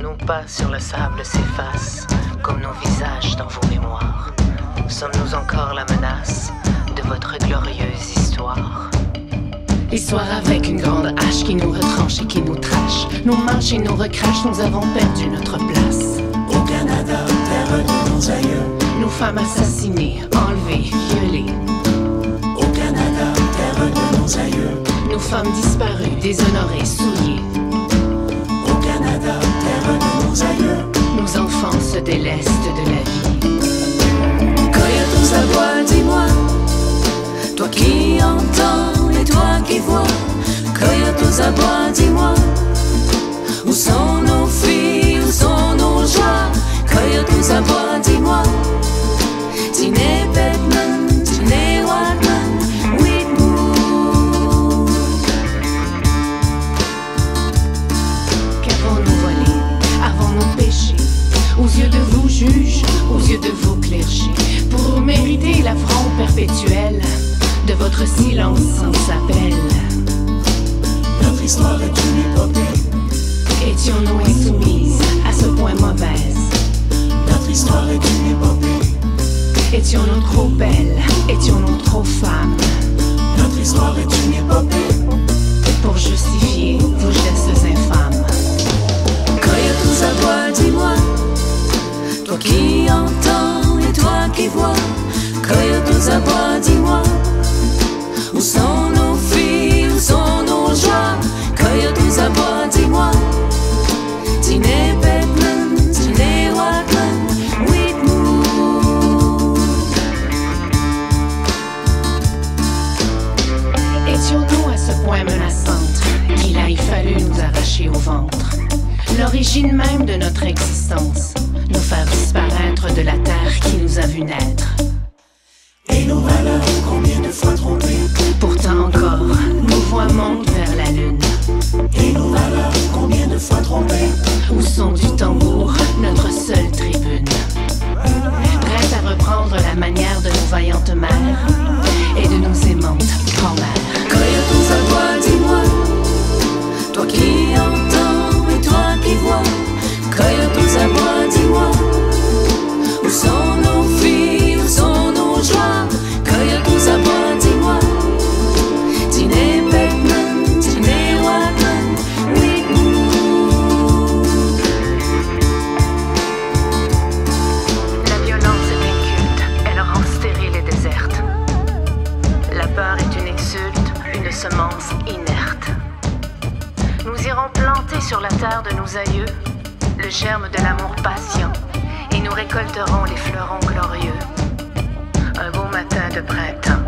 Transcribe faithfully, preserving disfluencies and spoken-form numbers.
Nos pas sur le sable s'effacent, comme nos visages dans vos mémoires. Sommes-nous encore la menace de votre glorieuse histoire? L'histoire avec une grande hache qui nous retranche et qui nous trache. Nos manches et nos recraches, nous avons perdu notre place. Au Canada, terre de nos aïeux, Nos femmes assassinées, enlevées, violées. au Canada, terre de nos aïeux, Nos femmes disparues, déshonorées, souillées. au Canada, terre de nos aïeux. Nos enfants se délestent de la vie. Coyote à bois, dis-moi, toi qui entends et toi qui vois. Coyote à bois, dis-moi, où sont nos filles, où sont nos joies. Coyote à bois, dis-moi, Tiné Bedman, Tiné Wadman, Whitmoor. Qu'avons-nous volé? Avons-nous péché? Aux yeux de vous juges, aux yeux de vos clergés, pour mériter l'affront perpétuel de votre silence sans appel. Notre histoire est une épopée, Étions-nous insoumises, à ce point mauvaises? notre histoire est une épopée, Étions-nous trop belles? Étions-nous trop femmes? notre histoire est une épopée, Pour justifier vos gestes infâmes. Coyote à bois, dis-moi, toi qui entends et toi qui vois. Coyote à bois, dis-moi, où sont nos filles, où sont nos joies. Coyote à bois, dis-moi, Tiné Bedman, Tiné Wadman, Whitmoor. Étions-nous à ce point menaçantes qu'il a fallu nous arracher au ventre l'origine même de notre existence, nous faire disparaître de la terre qui nous a vu naître. et nos valeurs, combien de fois trompées, Pourtant encore, nos voix montent vers la lune. et nos valeurs, combien de fois trompées, Au son du tambour, notre seule tribune. Prête à reprendre la manière de nos vaillantes mères et de nos aimantes grand-mères. Coyote à bois, dis-moi, toi qui entends et toi qui vois. Coyote à bois, dis-moi, où sont nos filles, où sont nos joies. Coyote à bois, dis-moi, Tiné Bedman, Tiné Wadman, Whitmoor. La violence est inculte, elle rend stérile et déserte. La peur est une insulte, une semence inerte. Nous irons planter sur la terre de nos aïeux le germe de l'amour patient et nous récolterons les fleurons glorieux. Un beau matin de printemps,